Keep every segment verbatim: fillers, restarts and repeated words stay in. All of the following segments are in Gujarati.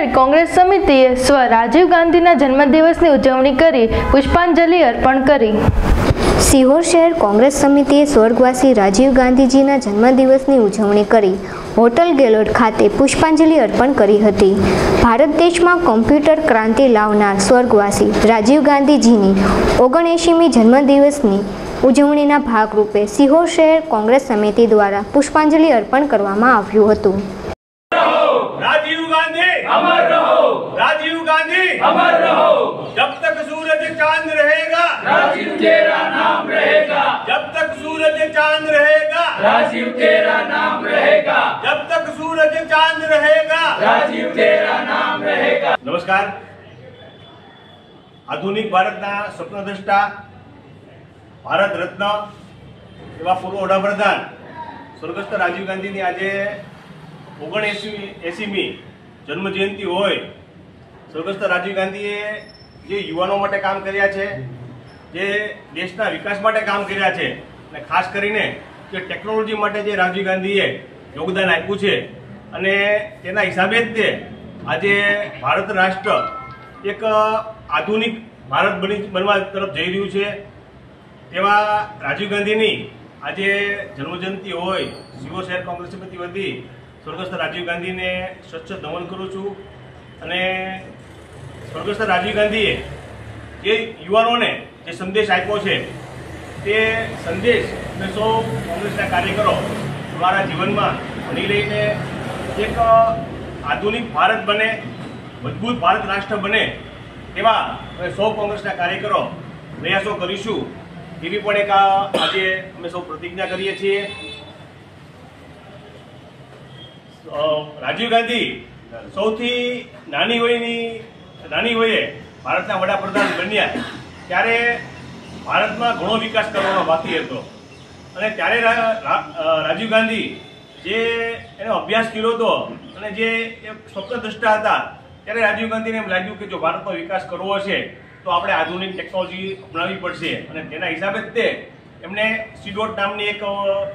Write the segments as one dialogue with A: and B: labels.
A: શહેર કોંગ્રેસ સમિતિએ સ્વ રાજીવ ગાંધીના જન્મદિવસની ઉજવણી કરી પુષ્પાંજલિ અર્પણ કરી।
B: સિહોર શહેર કોંગ્રેસ સમિતિએ સ્વર્ગવાસી રાજીવ ગાંધીજીના જન્મદિવસની ઉજવણી કરી હોટલ ગેલોડ ખાતે પુષ્પાંજલિ અર્પણ કરી હતી। ભારત દેશમાં કોમ્પ્યુટર ક્રાંતિ લાવનાર સ્વર્ગવાસી રાજીવ ગાંધીજીની ઓગણએંશીમી જન્મદિવસની ઉજવણીના ભાગરૂપે સિહોર શહેર કોંગ્રેસ સમિતિ દ્વારા પુષ્પાંજલિ અર્પણ કરવામાં આવ્યું હતું।
C: राजीव गांधी अमर रहो, राजीव गांधी अमर रहो, जब तक सूरज चांद रहेगा
D: राजीव तेरा नाम रहेगा,
C: जब तक सूरज चांद रहेगा
D: राजीव तेरा नाम रहेगा,
C: जब तक सूरज चांद रहेगा
D: राजीव तेरा नाम रहेगा।
C: नमस्कार। आधुनिक भारतना स्वप्नद्रष्टा भारत रत्न एवं पूर्व वडाप्रधान स्वर्गस्थ राजीव गांधी आज ओगणएसी एसीमी जन्म जयंती होय स्वर्गस्थ राजीव गांधीए जे युवाओं माटे काम कर्या छे, जे देशना विकास माटे काम कर्या छे અને ખાસ કરીને જે ટેકનોલોજી માટે જે રાજીવ ગાંધીએ યોગદાન આપ્યું છે અને તેના હિસાબે જ તે આજે ભારત રાષ્ટ્ર એક આધુનિક ભારત બની બનવા તરફ જઈ રહ્યું છે। તેવા રાજીવ ગાંધીની આજે જન્મજયંતિ હોય સિહોર શહેર કોંગ્રેસ સમિતિ વતી स्वर्गस्थ राजीव गांधी ने सच्च नमन करूँ छूँ। स्वर्गस्थ राजीव गांधीए जे युवाओं ने जे संदेश आप्यो छे ते संदेश अमे सौ कांग्रेसना कार्यकरो हमारा जीवन में भणी लईने एक आधुनिक भारत बने, मजबूत भारत राष्ट्र बने तेवा सौ कांग्रेसना कार्यकरो प्रयासों करीशुं एवी पण एक आज अमे सौ प्रतिज्ञा करीए छीए। राजीव गांधी सौथी नानी वयनी नानी वये भारतना वडाप्रधान बन्या त्यारे भारत में घणो विकास करवानो बाकी हतो अने त्यारे राजीव गांधी जे एनो अभ्यास कर्यो हतो अने जे एक स्वप्नद्रष्टा हता त्यारे राजीव गांधीने एम लाग्युं के जो भारत में विकास करवो छे तो आपणे आधुनिक टेक्नोलॉजी अपनावी पड़शे अने तेना हिसाबे ज ते एमणे सीडोट नामनी एक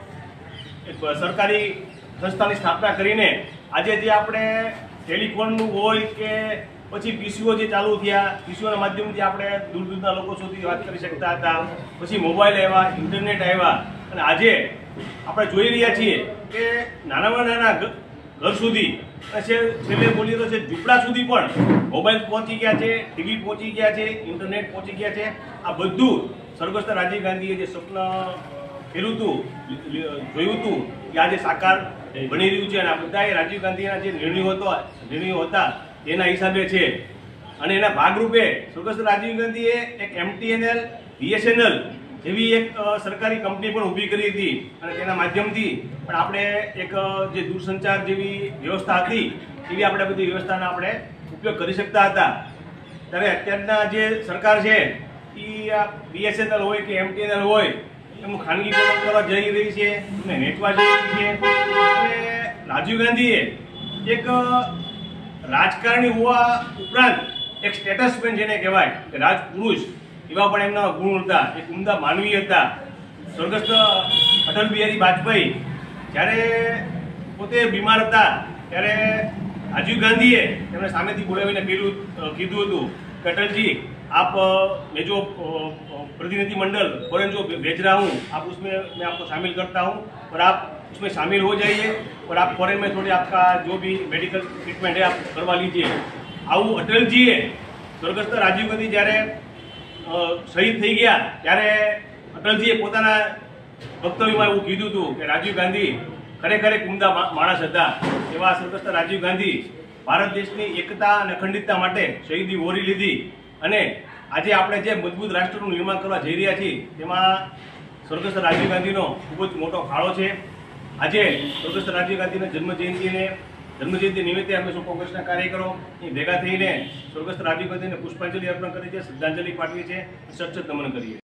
C: एक सरकारी संस्थानी स्थापना करीने आज जे आपणे टेलिफोन होय के पछी पीसीओ जे चालू थया पीसीओ ना माध्यमथी आपणे दूर दूરના લોકો સુધી વાત કરી શકતા હતા। પછી મોબાઈલ આવ્યા, ઇન્ટરનેટ આવ્યા અને આજે આપણે જોઈ રહ્યા છીએ કે નાનામાં નાના ઘર સુધી અને છેલ્લે બોલીએ તો છે ઝૂંપડા સુધી પણ મોબાઈલ પહોંચી ગયા છે, ટીવી પહોંચી ગયા છે, ઇન્ટરનેટ પહોંચી ગયા છે। આ બધું સ્વર્ગસ્થ રાજીવ ગાંધીએ જે સ્વપ્ન કર્યું હતું, જોયું હતું કે આજે સાકાર બની રહ્યું છે અને આ બધાએ રાજીવ ગાંધીના જે નિર્ણયો હતો નિર્ણયો હતા તેના હિસાબે છે અને એના ભાગરૂપે સ્વર્ગસ્થ રાજીવ ગાંધીએ એક એમટીએનએલ બીએસએનએલ જેવી એક સરકારી કંપની પણ ઊભી કરી હતી અને તેના માધ્યમથી પણ આપણે એક જે દૂરસંચાર જેવી વ્યવસ્થા હતી એવી આપણે બધી વ્યવસ્થાનો આપણે ઉપયોગ કરી શકતા હતા। ત્યારે અત્યારના જે સરકાર છે એ આ બીએસએનએલ હોય કે એમટીએનએલ હોય એમનું ખાનગીકરણ કરવા જઈ રહી છે અને વેચવા જઈ રહી છે અને રાજીવ ગાંધીએ એક રાજકારણી હોવા ઉપરાંત એક સ્ટેટસમેન જેને કહેવાય કે રાજપુરુષ એવા પણ એમના ગુણ હતા, એક ઉમદા માનવી હતા। સ્વર્ગસ્થ અટલ બિહારી વાજપેયી જ્યારે પોતે બીમાર હતા ત્યારે રાજીવ ગાંધીએ એમને સામેથી બોલાવીને કીધું કીધું હતું કે અટલજી आप मैं जो प्रतिनिधिमंडल फॉरेन जो भेज रहा हूँ आप उसमें मैं आपको शामिल करता हूँ और आप उसमें शामिल हो जाइए और आप फॉरेन में थोड़ी आपका जो भी मेडिकल ट्रीटमेंट है आप करवा लीजिए। आવું અટલજીએ સ્વર્ગસ્થ રાજીવ ગાંધી જ્યારે શહીદ થઈ ગયા ત્યારે અટલજીએ પોતાના વક્તવ્યમાં એવું કીધું હતું કે રાજીવ ગાંધી ખરેખર એક ઉમદા માણસ હતા। એવા સ્વર્ગસ્થ રાજીવ ગાંધી ભારત દેશની એકતા અને અખંડિતતા માટે શહીદી વોરી લીધી અને આજે આપણે જે મજબૂત રાષ્ટ્રનું નિર્માણ કરવા જઈ રહ્યા છીએ તેમાં સ્વર્ગસ્થ રાજીવ ગાંધીનો ખૂબ જ મોટો ફાળો છે। આજે સ્વર્ગસ્થ રાજીવ ગાંધીના જન્મજયંતિને જન્મજયંતિ નિમિત્તે અમે સૌ કોંગ્રેસના કાર્યકરો ભેગા થઈને સ્વર્ગસ્થ રાજીવ ગાંધીને પુષ્પાંજલિ અર્પણ કરી છે, શ્રદ્ધાંજલિ પાઠવી છે, સચ્ચર નમન કરીએ।